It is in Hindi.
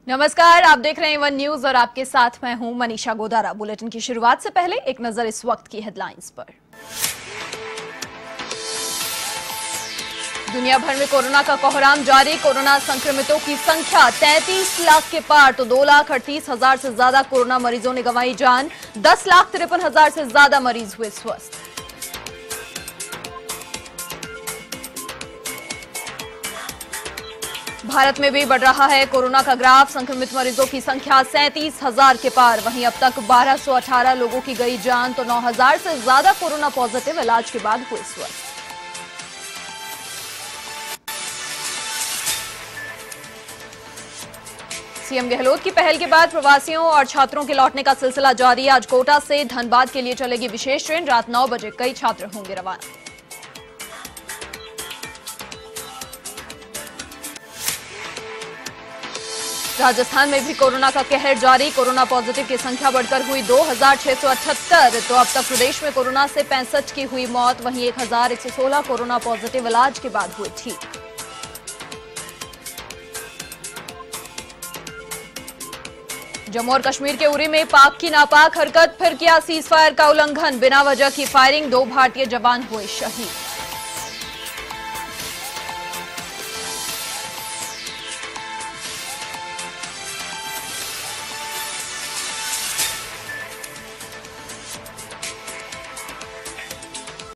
नमस्कार, आप देख रहे हैं वन न्यूज और आपके साथ मैं हूं मनीषा गोदारा। बुलेटिन की शुरुआत से पहले एक नजर इस वक्त की हेडलाइंस पर। दुनिया भर में कोरोना का कोहराम जारी। कोरोना संक्रमितों की संख्या 33 लाख के पार तो 2,38,000 से ज्यादा कोरोना मरीजों ने गंवाई जान। 10,53,000 से ज्यादा मरीज हुए स्वस्थ। भारत में भी बढ़ रहा है कोरोना का ग्राफ। संक्रमित मरीजों की संख्या 37,000 के पार। वहीं अब तक 1,218 लोगों की गई जान तो 9,000 से ज्यादा कोरोना पॉजिटिव इलाज के बाद हुए स्वस्थ। सीएम गहलोत की पहल के बाद प्रवासियों और छात्रों के लौटने का सिलसिला जारी। आज कोटा से धनबाद के लिए चलेगी विशेष ट्रेन। रात 9 बजे कई छात्र होंगे रवाना। राजस्थान में भी कोरोना का कहर जारी। कोरोना पॉजिटिव की संख्या बढ़कर हुई 2,678। तो अब तक प्रदेश में कोरोना से 65 की हुई मौत। वहीं 1,116 कोरोना पॉजिटिव इलाज के बाद हुए ठीक। जम्मू और कश्मीर के उरी में पाक की नापाक हरकत। फिर किया सीज फायर का उल्लंघन। बिना वजह की फायरिंग। 2 भारतीय जवान हुए शहीद।